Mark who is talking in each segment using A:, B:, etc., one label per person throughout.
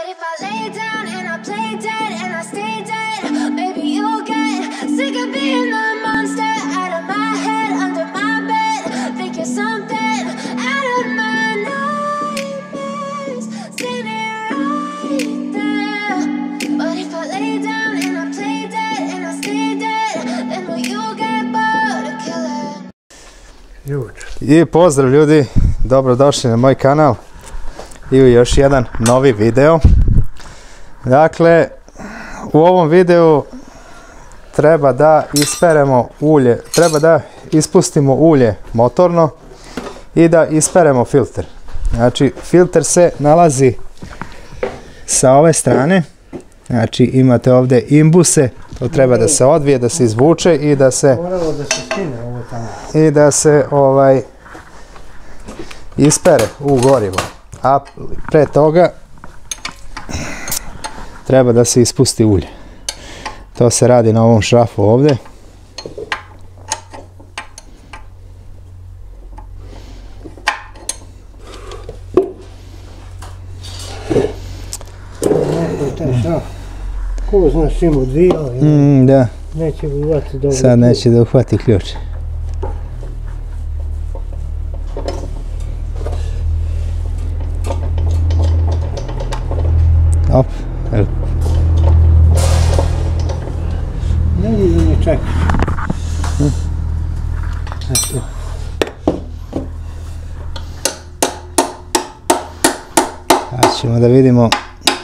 A: if I lay down and I play dead and I stay dead, maybe you'll get sick of being the monster out of my head, under my bed. Think you're something out of my nightmares, standing right there. But if I lay down and I play dead and I stay dead, then will you get bored of killing?
B: I pozdrav ljudi, dobrodošli na moj kanal i u još jedan novi video. Dakle, u ovom videu treba da isperemo ulje, treba da ispustimo ulje motorno i da isperemo filter. Znači, filter se nalazi sa ove strane. Znači, imate ovdje imbuse, to treba da se odvije, da se izvuče i da se ispere u gorivo. A pre toga treba da se ispusti ulje. To se radi na ovom šrafu ovdje.
C: Ko znaš im odvijao,
B: Da.
C: neće uhvatiti dobro.
B: Sad neće da uhvati ključ. Op, evo.
C: Ne vidim ne čekaš.
B: Sad ćemo da vidimo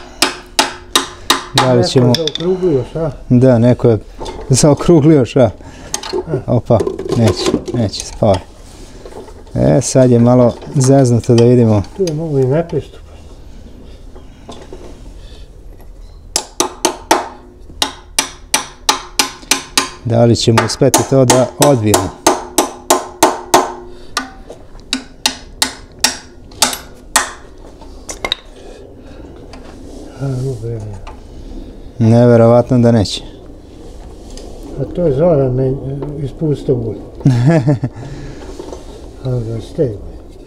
B: da li ćemo...
C: Neko je zaokruglio šraf.
B: Da, neko je zaokruglio šraf. Opa, neće spavati. Sad je malo zeznuto da vidimo.
C: Tu je mogu i nepristup.
B: Da li ćemo uspjeti to da odvijemo. Neverovatno da neće.
C: A to je Zoran me ispustio ulje. A ga stegne.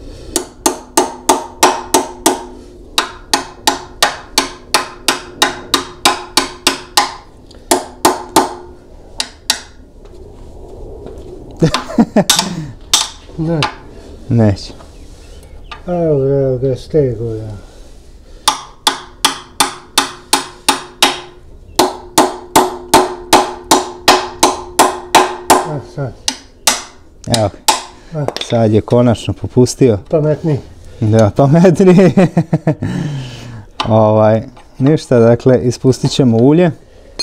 C: Ne.
B: Neće.
C: Evo ga stego, ja. A sad.
B: Evo, sad je konačno popustio.
C: Pametniji.
B: Da, pametniji. Ništa, dakle, ispustit ćemo ulje.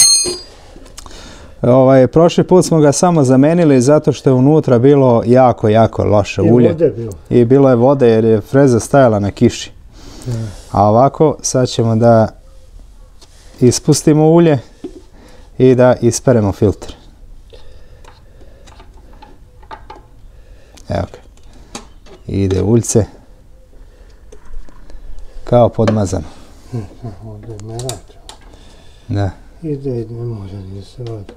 B: Prošli put smo ga samo zamenili zato što je unutra bilo jako loše ulje.
C: I vode bilo.
B: I bilo je vode jer je freza stajala na kiši. A ovako sad ćemo da ispustimo ulje i da isperemo filter. Evo ga. Ide uljce kao podmazano.
C: Ovdje je merač.
B: Da.
C: Ide, ne može ni se vodi.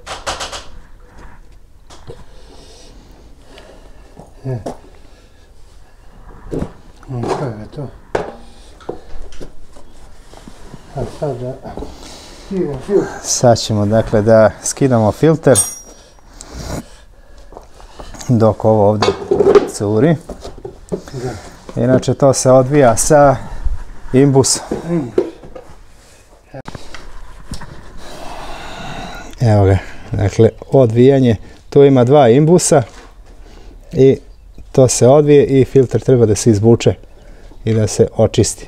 C: Kako je to? A sad da skidamo filter.
B: Sad ćemo dakle da skidamo filter dok ovo ovdje curi. Inače to se odvija sa imbusom. Evo ga, dakle odvijanje, tu ima dva imbusa i to se odvije i filter treba da se izvuče i da se očisti.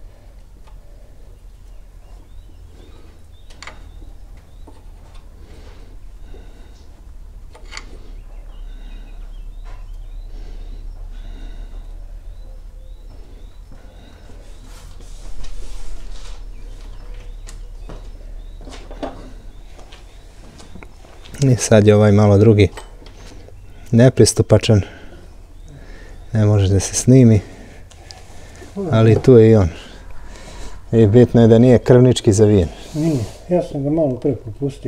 B: I sad je ovaj malo drugi nepristupačan, ne može da se snimi, ali tu je i on. I bitno je da nije krvnički zavijen.
C: Nije, ja sam ga malo pre popustio.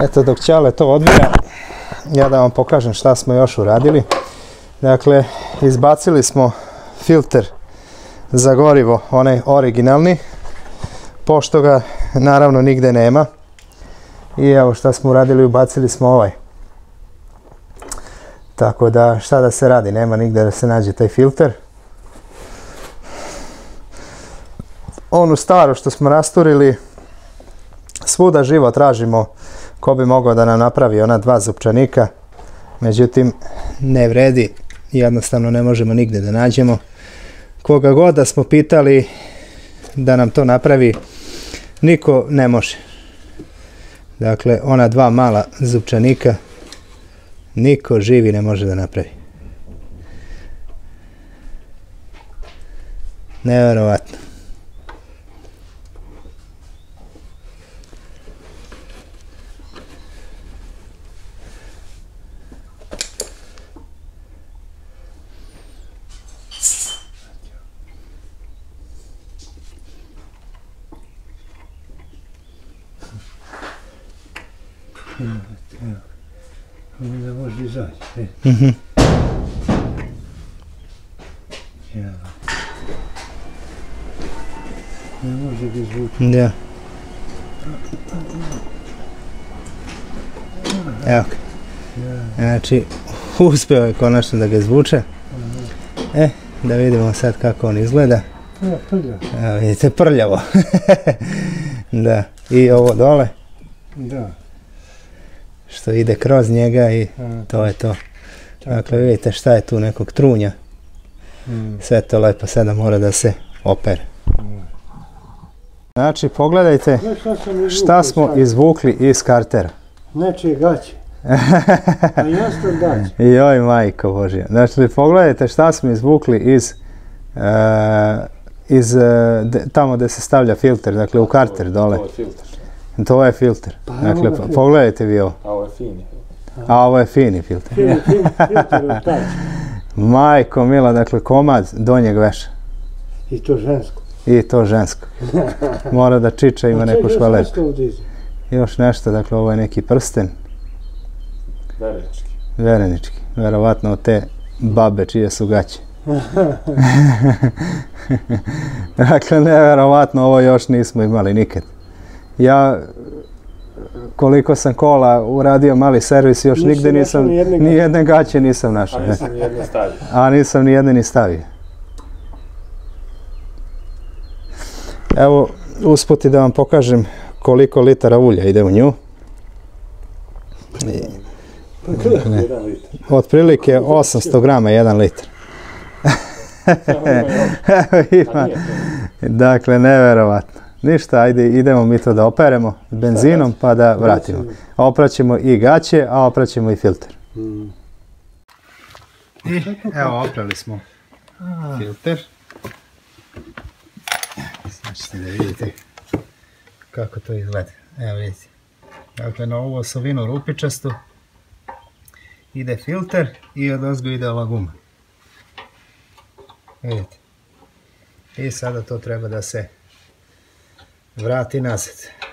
B: Eto, dok Ćale to odvija, ja da vam pokažem šta smo još uradili. Dakle, izbacili smo filter za gorivo, onaj originalni, pošto ga naravno nigde nema. I evo šta smo uradili, ubacili smo ovaj. Tako da, šta da se radi, nema nigde da se nađe taj filter. Onu staru što smo rasturili, svuda živo tražimo ko bi mogao da nam napravi ona 2 zupčanika. Međutim, ne vredi, jednostavno ne možemo nigde da nađemo. Koga god da smo pitali da nam to napravi, niko ne može. Dakle, ona 2 mala zupčanika, niko živi ne može da napravi. Nevjerovatno.
C: Ne može izaći. Ne može ga izvući.
B: Da. Evo ga. Znači, uspeo je konačno da ga izvuče. Da vidimo sad kako on izgleda.
C: Prljavo.
B: Evo vidite, prljavo. Da, i ovo dole.
C: Da.
B: Što ide kroz njega i to je to. Dakle, vidite šta je tu nekog trunja. Sve to lepo sada mora da se opere. Znači, pogledajte šta smo izvukli iz kartera.
C: Nečije gaće. A jasno gaće.
B: Joj, majko Božja. Znači, pogledajte šta smo izvukli iz tamo gdje se stavlja filter, dakle u karter dole. To je filter. Dakle, pogledajte vi ovo.
D: A ovo je fini.
B: A ovo je fini filter.
C: Filter od tača.
B: Majko mila, dakle komad donjeg veša.
C: I to žensko.
B: I to žensko. Mora da čiča, ima neku švalerku. Još nešto, dakle ovo je neki prsten.
D: Verenički.
B: Verenički. Verovatno od te babe čije su gaće. Dakle, neverovatno, ovo još nismo imali nikad. Ja, koliko sam kola uradio mali servis, još nigde nisam, ni jedne gaće nisam našao.
D: A nisam ni jedne stavio.
B: A nisam ni jedne ni stavio. Evo, usput i da vam pokažem koliko litara ulja ide u nju. Otprilike 800 grama 1 litar. Dakle, neverovatno. Ništa, ajde, idemo mi to da operemo benzinom pa da vratimo. Opraćemo i gaće, a opraćemo i filter. I evo, oprali smo filter. Sad ćete da vidite kako to izgleda. Evo vidite. Dakle, na ovu osovinu rupičastu ide filter i odozgo ide ova guma. Vidite. I sada to treba da se vrati nazad.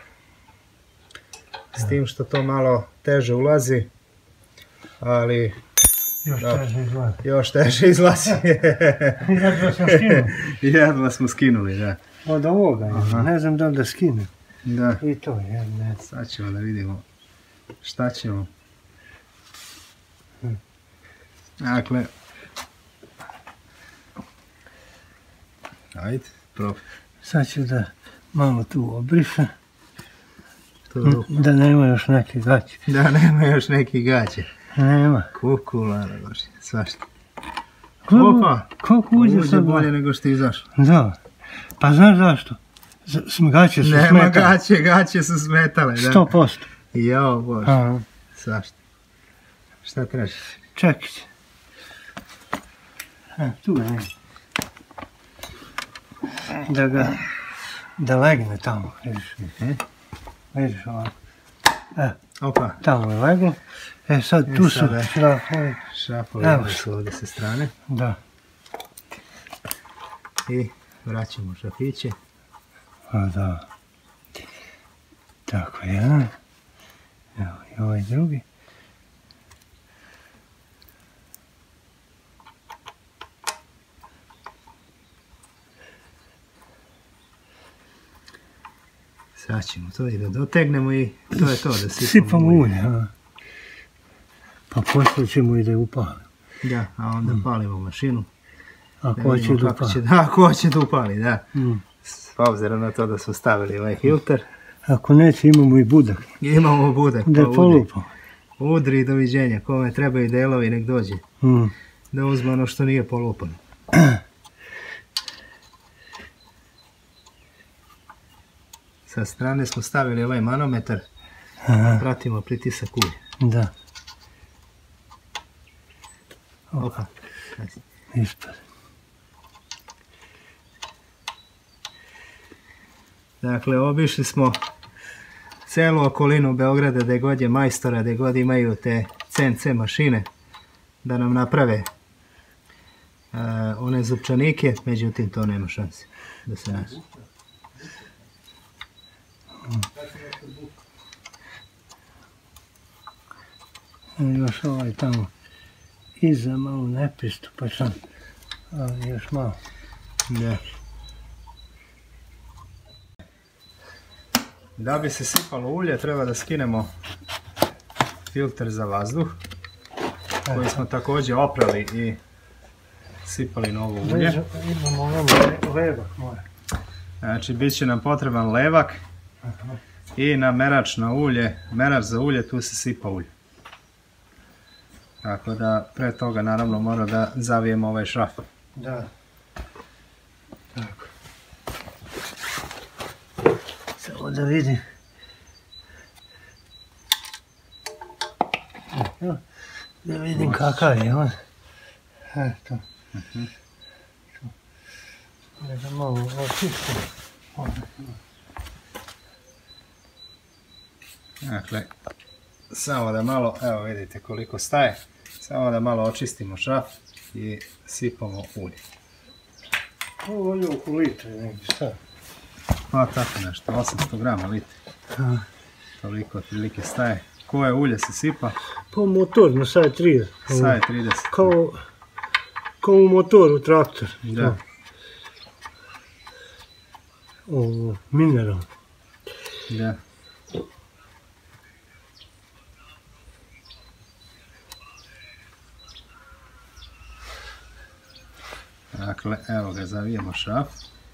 B: S tim što to malo teže ulazi, ali još teže izlazi.
C: Jedva sam skinuo.
B: Jedva smo skinuli, da.
C: Od ovoga, ne znam da li da skinem.
B: Da.
C: I to je, ne.
B: Sad ćemo da vidimo šta ćemo. Dakle, ajde, probaj.
C: Sad ću da malo tu obrišem. Da nema još neke gaće.
B: Da nema još neki gaće.
C: Nema.
B: Kukulana, Bože, svašta.
C: Opa! Koliko uđe sad?
B: Bolje nego što je izašlo.
C: Da. Pa znaš zašto? Gaće su smetale.
B: Nema gaće su smetale, da.
C: 100%.
B: Jao, Bože, svašta. Šta trebaš?
C: Čekaj. Tu je. Da legne tamo, vidiš. Vidiš ovako.
B: Opa.
C: Tamo je leglo. Sad tu su šrafovi.
B: Šrafovi su ovdje sa strane.
C: Da.
B: I vraćamo šrafiće.
C: Da. Tako, jedan. Evo ovaj drugi.
B: Sad ćemo to i da dotegnemo i to je to, da
C: Sipamo ulje, a. Pa poslije ćemo i da je upalimo.
B: Da, a onda palimo mašinu.
C: Ako hoće da upali.
B: Da, ako hoće da upali, da. S obzirom na to da su stavili ovaj filter.
C: Ako neće, imamo i budak.
B: Imamo budak.
C: Da je polupao.
B: Udri i doviđenja. Kome trebaju delovi, nek dođe. Da uzme ono što nije polupano. Sa strane smo stavili ovaj manometar. Pratimo pritisak ulja.
C: Da.
B: Opa.
C: Ispred.
B: Dakle, obišli smo celu okolinu Beograda, gdje god je majstora, gdje god imaju te CNC mašine da nam naprave one zupčanike, međutim to nema šanse da se nađe.
C: Još ovaj tamo iza malo nepristupačan, ali još malo.
B: Da. Da bi se sipalo ulje, treba da skinemo filter za vazduh, koji smo također oprali i sipali novo ulje.
C: Imamo levak mora.
B: Znači, bit će nam potreban levak i na merač na ulje, merač za ulje, tu se sipa ulje. Tako da, pre toga naravno mora da zavijemo ovaj šraf.
C: Da. Tako. Samo da vidim. Da vidim kakav je on. Eto. Da malo očistim.
B: Dakle, samo da malo, evo vidite koliko staje, samo da malo očistimo šraf i sipamo ulje.
C: Ovo je oko litre negdje, šta?
B: Pa tako nešto, 800 grama litre. Toliko otprilike staje. Koje ulje se sipa?
C: Po motorno, sad je 30.
B: Sad je 30.
C: Kao u motoru traktor.
B: Da.
C: Ovo, mineral.
B: Da. Dakle, evo ga, zavijemo šraf.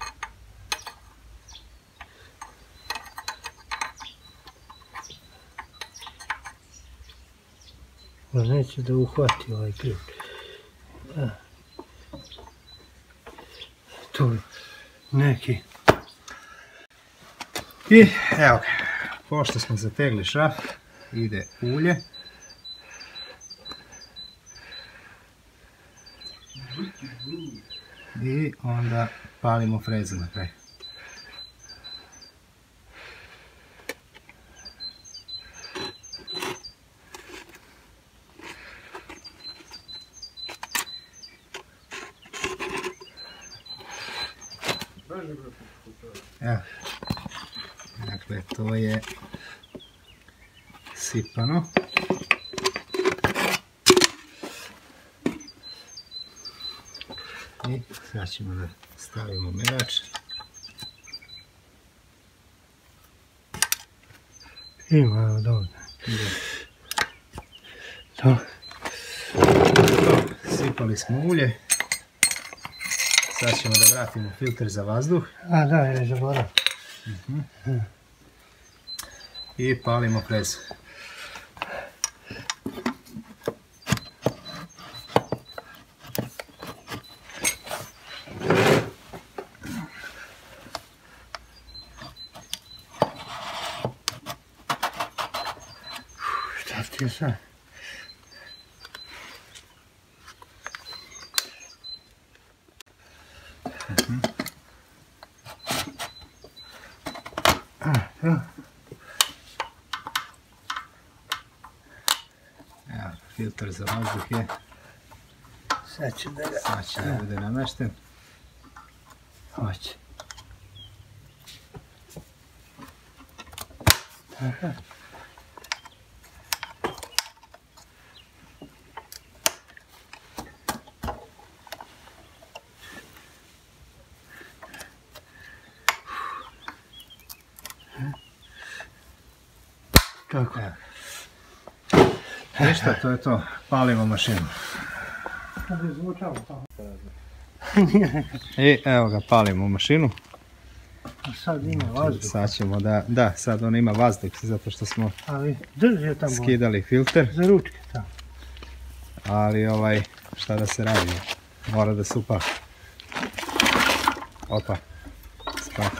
C: Ma neće da uhvati ovaj ključ. Tu neki.
B: I evo ga, pošto smo zategli šraf, ide ulje. I onda palimo frezu na kraj. Evo. Dakle, to je sipano. I sad ćemo da stavimo merač.
C: Ima, evo dobro. To.
B: Sipali smo ulje. Sad ćemo da vratimo filter za vazduh.
C: A da, je zaborav.
B: I palimo frezu.
C: Šta ti je sad?
B: Evo, filter za vazduh je.
C: Sad će da ga...
B: Sad će da bude namešten.
C: Hoće. Aha. Tako.
B: Ništa, to je to. Palimo mašinu. I evo ga, palimo mašinu.
C: Sad ima vazduh.
B: Sad ćemo da, sad on ima vazduh, zato što smo
C: Ali drži tamo.
B: skidali filter.
C: Za ručke tamo.
B: Ali šta da se radi? Mora da se upali. Opa. Spati.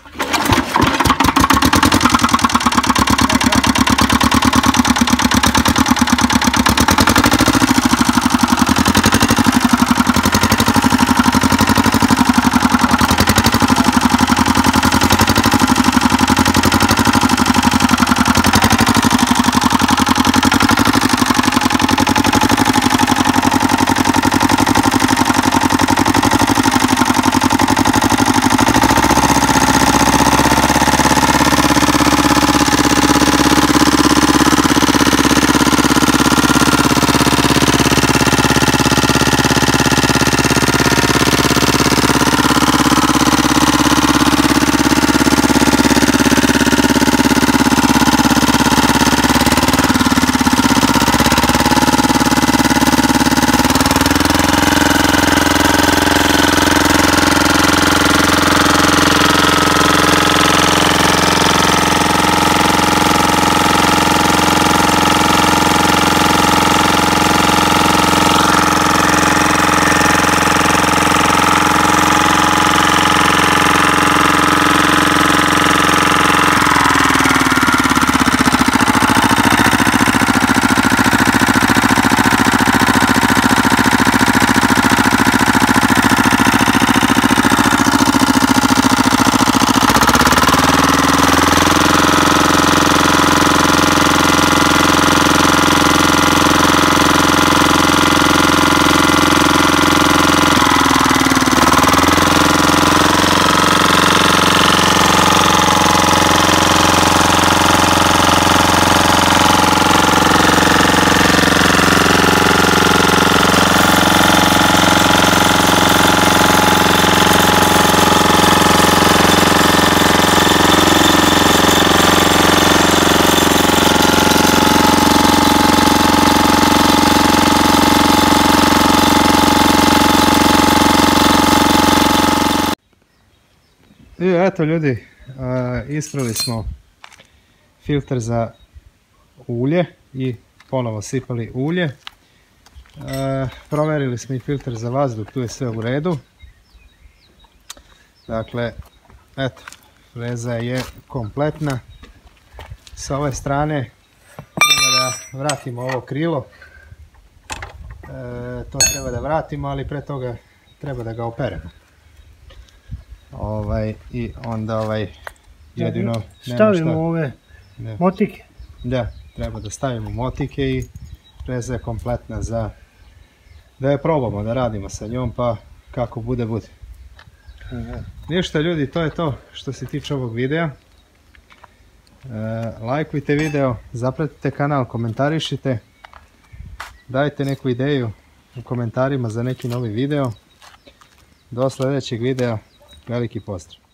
B: I eto ljudi, ispravili smo filter za ulje i ponovo sipali ulje. Provjerili smo i filter za vazduh, tu je sve u redu. Dakle, eto, freza je kompletna. S ove strane treba da vratimo ovo krilo. To treba da vratimo, ali pre toga treba da ga operemo. I onda jedino
C: stavimo ove motike.
B: Da, treba da stavimo motike i freza je kompletna za da je probamo, da radimo sa njom, pa kako bude bude. Ništa ljudi, to je to što se tiče ovog videa. Lajkujte video, zapratite kanal, komentarišite, dajte neku ideju u komentarima za neki novi video. Do sljedećeg videa, veliki pozdrav!